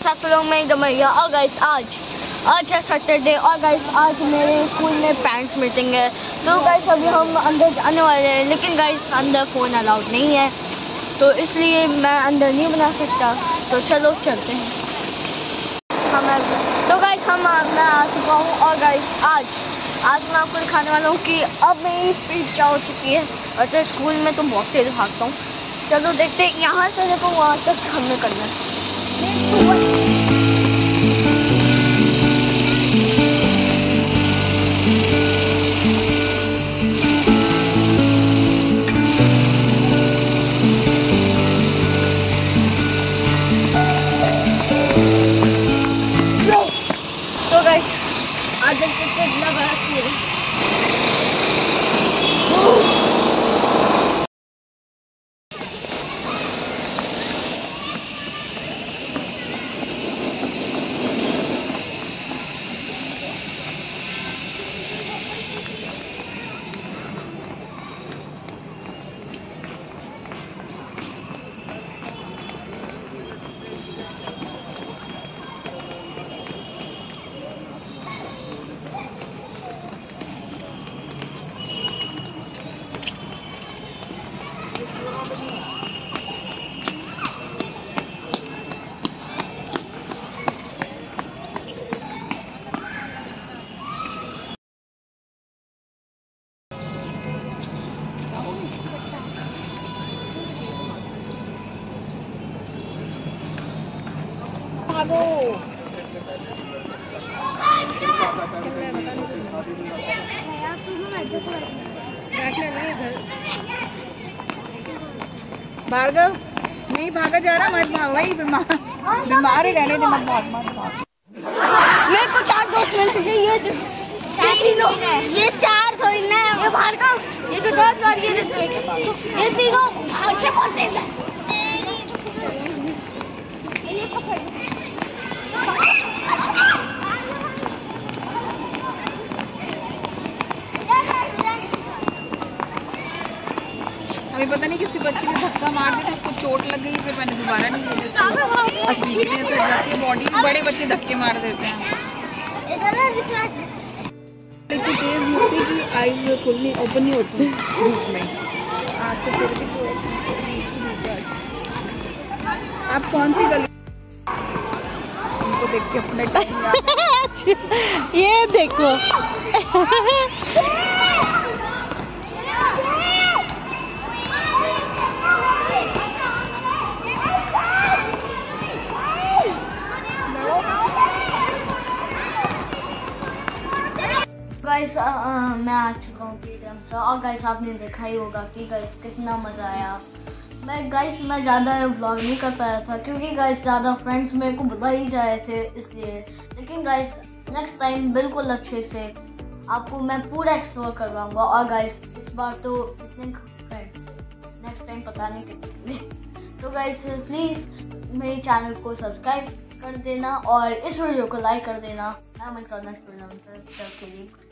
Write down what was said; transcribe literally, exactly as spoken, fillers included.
साथ लोग मैं एकदम भैया। और गाइस आज आज है सैटरडे और गाइस आज मेरे स्कूल में पेरेंट्स मीटिंग है। तो गाइस अभी हम अंदर जाने वाले हैं, लेकिन गाइस अंदर फ़ोन अलाउड नहीं है, तो इसलिए मैं अंदर नहीं बना सकता। तो चलो चलते हैं हम। तो गाइस हम मैं आ चुका हूँ और गाइस आज आज मैं आपको दिखाने वाला हूँ कि अब मेरी स्पीड क्या हो चुकी है। और तो स्कूल में तो बहुत तेज़ भागता हूँ। चलो देखते हैं यहाँ से देखो वहाँ तक हमें करना है। तो गाइस आज देखते हैं लगा है। भार्गव नहीं भागा जा रहा, मत भाग भाई, बीमार बीमार ही रहने दे, मत भाग मत भाग। मेरे को चार दोस्त मिले, ये ये तीनों ये चार थोड़ी ना, ये भार्गव ये तो दस और ये ये तीनों भाग के बहुत तेज है। अभी पता नहीं किसी बच्चे ने धक्का मार दिया, उसको चोट लग गई, फिर मैंने दोबारा नहीं भेजा। अजीब से जाती है बॉडी, बड़े बच्चे धक्के मार देते हैं। इतनी तेज होती कि आईज में खुलनी ओपन नहीं होती धूप में। आज तो फिर भी आप कौन सी गली उनको देख के अपने टाइम ये देखो गाइस मैं आ चुका हूँ पीडीएम से और गाइस आपने देखा ही होगा कि गाइस कितना मज़ा आया। मैं गाइस मैं ज़्यादा व्लॉग नहीं कर पाया था क्योंकि गाइस ज़्यादा फ्रेंड्स मेरे को बता ही जाए थे इसलिए। लेकिन गाइस नेक्स्ट टाइम बिल्कुल अच्छे से आपको मैं पूरा एक्सप्लोर करवाऊँगा। और गाइस इस बार तो इतने फ्रेंड्स नेक्स्ट टाइम पता नहीं कितने। तो गाइस प्लीज़ मेरे चैनल को सब्सक्राइब कर देना और इस वीडियो को लाइक कर देना। मैं मिलता हूँ नेक्स्ट वीडियो में, तब के लिए